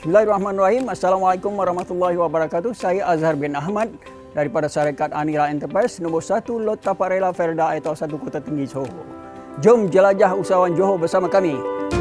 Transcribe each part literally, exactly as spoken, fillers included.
Bismillahirrahmanirrahim. Assalamualaikum warahmatullahi wabarakatuh. Saya Azhar bin Ahmad daripada Syarikat Anira Enterprise nombor satu Lot Taparela Felda atau satu Kota Tinggi Johor. Jom jelajah usahawan Johor bersama kami.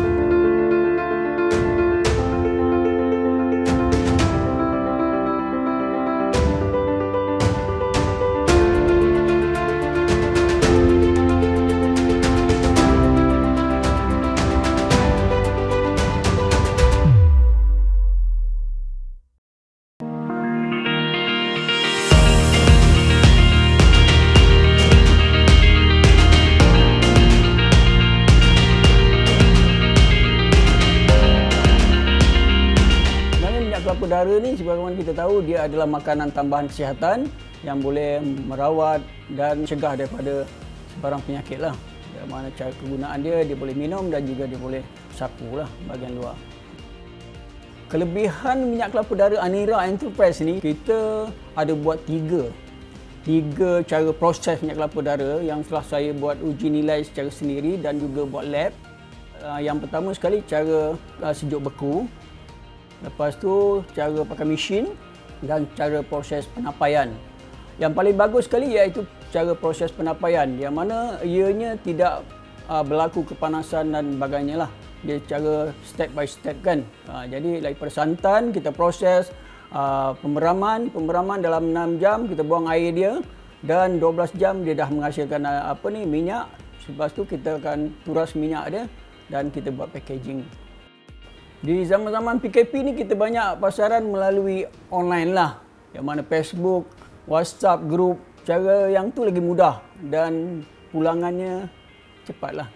Kelapa dara ni sebagaimana kita tahu dia adalah makanan tambahan kesihatan yang boleh merawat dan cegah daripada sebarang penyakit lah. Dari mana cara kegunaan dia, dia boleh minum dan juga dia boleh sapu lah bahagian luar. Kelebihan minyak kelapa dara Anira Enterprise ni, kita ada buat tiga tiga cara proses minyak kelapa dara yang telah saya buat uji nilai secara sendiri dan juga buat lab. Yang pertama sekali cara sejuk beku. Lepas tu cara pakai mesin dan cara proses penapaian. Yang paling bagus sekali iaitu cara proses penapaian yang mana ianya tidak uh, berlaku kepanasan dan sebagainya lah. Dia cara step by step kan. Uh, jadi daripada santan kita proses uh, pemeraman, pemeraman dalam enam jam kita buang air dia dan dua belas jam dia dah menghasilkan uh, apa ni minyak. Lepas tu kita akan turas minyak dia dan kita buat packaging. Di zaman-zaman P K P ni kita banyak pasaran melalui online lah. Yang mana Facebook, WhatsApp, grup. Cara yang tu lagi mudah dan pulangannya cepatlah.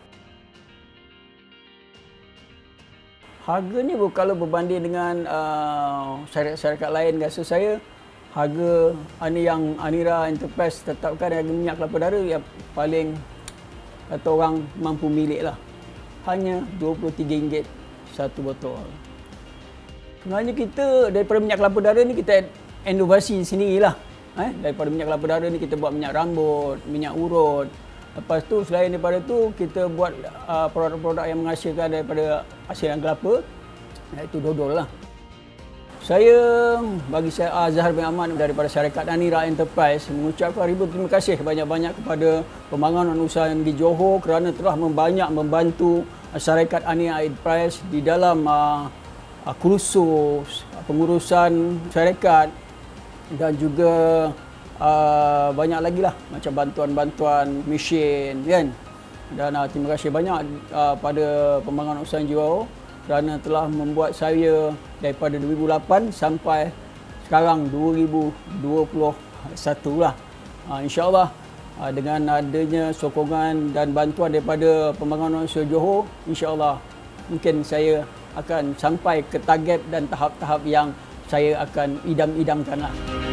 Harga ni kalau berbanding dengan uh, syarikat-syarikat lain, rasa saya harga ini yang Anira Enterprise tetapkan harga minyak kelapa dara yang paling kata orang mampu milik lah. Hanya dua puluh tiga ringgit satu botol. Sebenarnya kita daripada minyak kelapa dara ni kita inovasi sendirilah. Eh, daripada minyak kelapa dara ni kita buat minyak rambut, minyak urut. Lepas tu selain daripada tu kita buat uh, produk-produk yang menghasilkan daripada hasilan kelapa, iaitu dodol lah. Saya bagi saya Azhar bin Ahmad daripada Syarikat Anira Enterprise mengucapkan ribu terima kasih banyak-banyak kepada pembangunan usaha di Johor kerana telah membanyak membantu Syarikat Anira Enterprise di dalam uh, uh, kursus pengurusan syarikat dan juga uh, banyak lagi lah macam bantuan-bantuan mesin kan. Dan uh, terima kasih banyak uh, pada pembangunan usaha Johor kerana telah membuat saya daripada dua ribu lapan sampai sekarang dua ribu dua puluh satu lah. Uh, InsyaAllah uh, dengan adanya sokongan dan bantuan daripada pembangunan usaha Johor, insyaAllah mungkin saya akan sampai ke target dan tahap-tahap yang saya akan idam-idamkan lah.